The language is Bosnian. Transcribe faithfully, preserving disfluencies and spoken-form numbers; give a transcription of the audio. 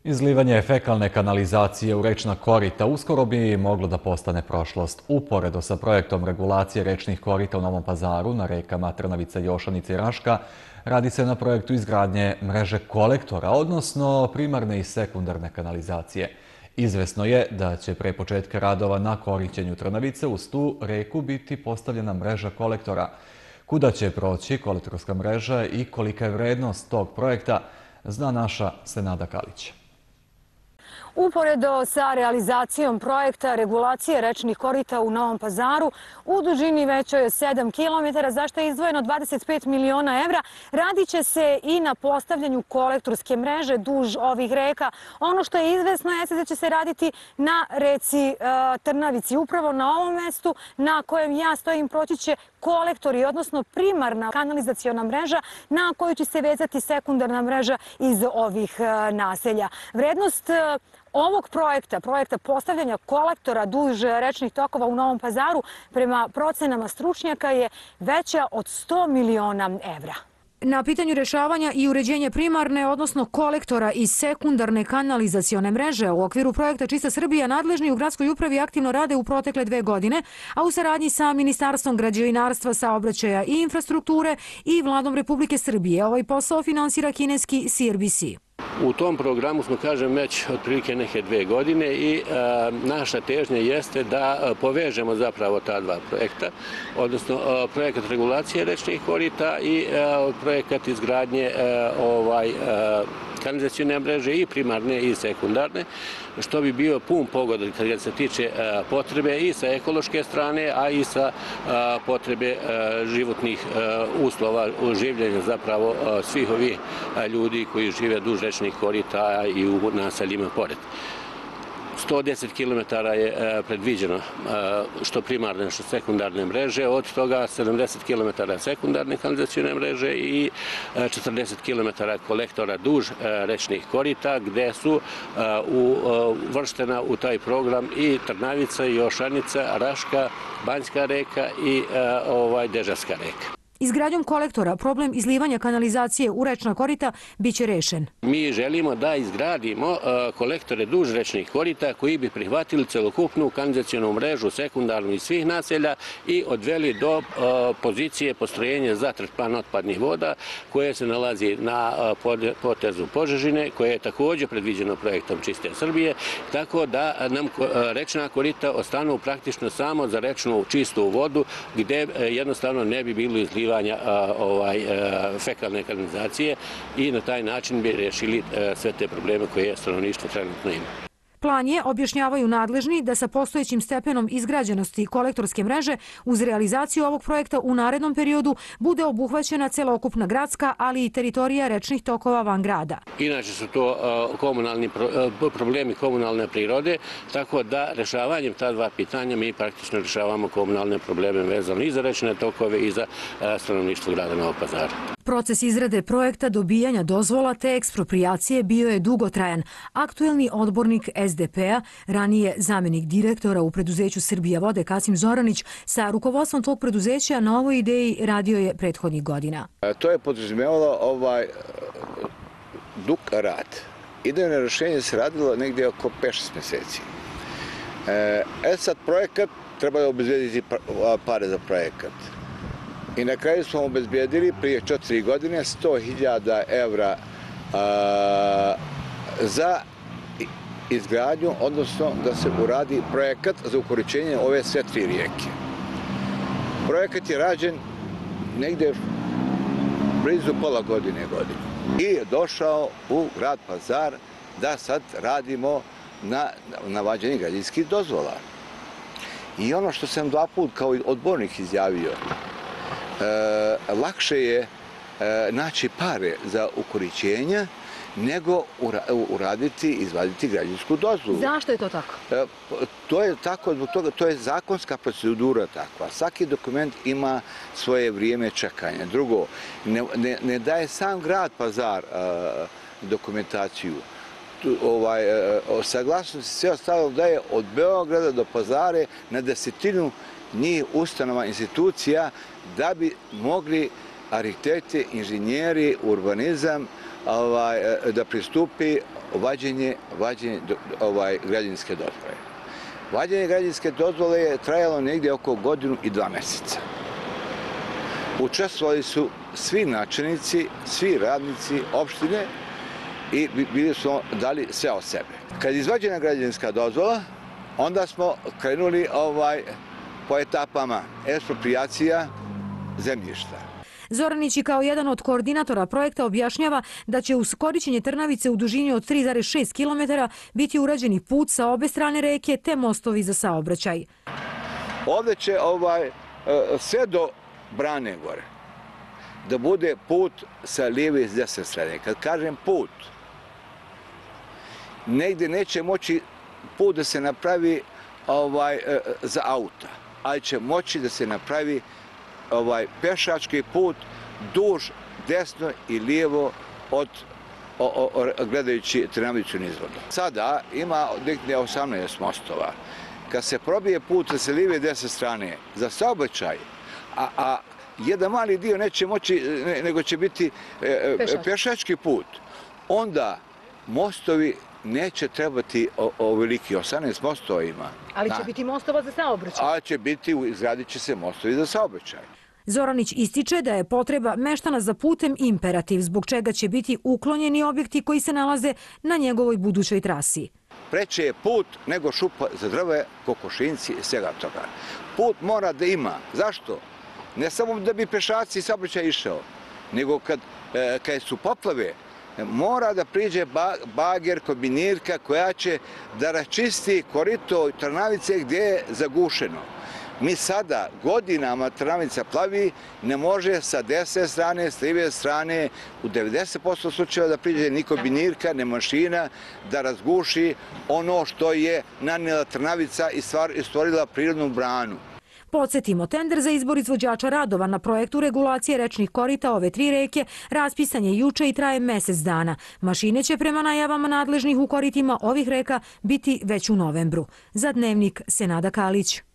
Izlivanje fekalne kanalizacije u rečna korita uskoro bi moglo da postane prošlost. Uporedo sa projektom regulacije rečnih korita u Novom Pazaru na rekama Trnavica, Jošanica i Raška radi se na projektu izgradnje mreže kolektora, odnosno primarne i sekundarne kanalizacije. Izvesno je da će pre početka radova na korišćenju Trnavice uz tu reku biti postavljena mreža kolektora. Kuda će proći kolektorska mreža i kolika je vrednost tog projekta, zna naša Senada Kalić. Uporedo sa realizacijom projekta regulacije rečnih korita u Novom Pazaru u dužini većoj od sedam kilometara, za što je izdvojeno dvadeset pet miliona evra, radit će se i na postavljanju kolektorske mreže duž ovih reka. Ono što je izvesno jeste da će se raditi na reci Trnavici. Upravo na ovom mestu na kojem ja stojim proći će kolektori, odnosno primarna kanalizaciona mreža na koju će se vezati sekundarna mreža iz ovih naselja. Vrednost ovog projekta, projekta postavljanja kolektora duž rečnih tokova u Novom Pazaru, prema procenama stručnjaka je veća od sto miliona evra. Na pitanju rešavanja i uređenja primarne, odnosno kolektora i sekundarne kanalizacione mreže u okviru projekta Čista Srbija nadležni u gradskoj upravi aktivno rade u protekle dve godine, a u saradnji sa Ministarstvom građevinarstva, saobraćaja i infrastrukture i Vladom Republike Srbije. Ovaj posao finansira kineski C R B C. U tom programu smo, kažem, već otprilike neke dve godine i a, naša težnja jeste da povežemo zapravo ta dva projekta, odnosno a, projekat regulacije rečnih korita i a, projekat izgradnje a, ovaj, a, kanalizacione mreže i primarne i sekundarne, što bi bio pun pogodak kad se tiče a, potrebe i sa ekološke strane, a i sa a, potrebe a, životnih a, uslova življenja zapravo a, svih ovih a, ljudi koji žive duž rečnih korita i u naseljima pored. sto deset kilometara je predviđeno što primarne, što sekundarne mreže, od toga sedamdeset kilometara sekundarne kanalizacione mreže i četrdeset kilometara kolektora duž rečnih korita, gde su uvrštena u taj program i Trnavica, Jošanica, Raška, Banjska reka i Deževska reka. Izgradnjom kolektora problem izlivanja kanalizacije u rečna korita biće rešen. Mi želimo da izgradimo kolektore duž rečnih korita koji bi prihvatili celokupnu kanalizacionu mrežu, sekundarnu iz svih naselja i odveli do pozicije postrojenja za tretman otpadnih voda koje se nalazi na potezu Požežine, koje je također predviđeno projektom Čiste Srbije, tako da nam rečna korita ostanu praktično samo za rečnu čistu vodu, gde jednostavno ne bi bilo izlivanja ovaj, fekalne kanalizacije i na taj način bi rešili sve te probleme koje stanovništvo trenutno ima. Plan je, objašnjavaju nadležni, da sa postojećim stepenom izgrađenosti kolektorske mreže uz realizaciju ovog projekta u narednom periodu bude obuhvaćena celokupna gradska, ali i teritorija rečnih tokova van grada. Inače su to komunalni problemi komunalne prirode, tako da rešavanjem ta dva pitanja mi praktično rešavamo komunalne probleme vezano i za rečne tokove i za stanovništvo grada Novog Pazara. Proces izrade projekta, dobijanja dozvola te eksproprijacije bio je dugotrajan. Aktuelni odbornik S D P-a, ranije zamjenik direktora u preduzeću Srbija vode Kasim Zoranić, sa rukovodstvom tog preduzeća na ovoj ideji radio je prethodnih godina. To je podrazumevalo ovaj dug rad. Idejno rešenje se radilo negdje oko pet šest meseci. E sad projekat, treba je obezbediti pare za projekat. I na kraju smo obezbedili prije četiri godine sto hiljada evra za izgradnju, odnosno da se uradi projekat za ukorišćenje ove sve tri rijeke. Projekat je rađen negdje blizu pola godine godine i je došao u grad Pazar da sad radimo na, na vađenje građevinskih dozvola. I ono što sam dva put kao odbornik izjavio, E, lakše je e, naći pare za ukorišćenje nego uraditi, izvaditi građevinsku dozvolu. Zašto je to tako? E, to je tako, zbog toga, to je zakonska procedura takva. Svaki dokument ima svoje vrijeme čekanja. Drugo, ne, ne, ne daje sam grad Pazar e, dokumentaciju. Tu, ovaj, e, saglasnost sve ostalo daje od Beograda do Pazare na desetinu njih ustanova, institucija, da bi mogli arhitekti, inženjeri, urbanizam ovaj, da pristupi vađenje, vađenje ovaj, građevinske dozvole. Vađenje građevinske dozvole je trajalo negdje oko godinu i dva mjeseca. Učestvovali su svi načelnici, svi radnici opštine i bili su dali sve od sebe. Kad je izvađena građevinska dozvola, onda smo krenuli ovaj, po etapama eksproprijacija zemljišta. Zoranić i kao jedan od koordinatora projekta objašnjava da će uz korišćenje Trnavice u dužini od tri zarez šest kilometara biti urađeni put sa obe strane reke te mostovi za saobraćaj. Ovdje će ovaj, sve do Brane gore da bude put sa lijeve i desne strane. Kad kažem put, negdje neće moći put da se napravi ovaj, za auta, ali će moći da se napravi ovaj pešački put duž desno i lijevo od o, o, gledajući Trnavicu nizvodno. Sada ima nekde osamnaest mostova. Kad se probije put sa lijeve i desne strane za saobraćaj, a, a jedan mali dio neće moći, ne, nego će biti e, pešački. pešački put, onda mostovi neće trebati o, o veliki osamnaest mostova ima. Ali će da. biti mostova za saobraćaj. Ali će biti, izgradit će se mostovi za saobraćaj. Zoranić ističe da je potreba meštana za putem imperativ, zbog čega će biti uklonjeni objekti koji se nalaze na njegovoj budućoj trasi. Preče je put nego šupa za drve, kokošinci i svega toga. Put mora da ima. Zašto? Ne samo da bi pešaci i saobraćaj išao, nego kad, e, kad su poplave, mora da priđe bager, kombinirka koja će da račisti korito Trnavice gdje je zagušeno. Mi sada godinama Trnavica plavi, ne može sa desne strane, s lijeve strane, u devedeset posto slučajeva da priđe ni kombinirka, ne mašina, da razguši ono što je nanijela Trnavica i stvorila prirodnu branu. Podsjetimo, tender za izbor izvođača radova na projektu regulacije rečnih korita ove tri reke raspisan je juče i traje mjesec dana. Mašine će prema najavama nadležnih u koritima ovih reka biti već u novembru. Za Dnevnik Senada Kalić.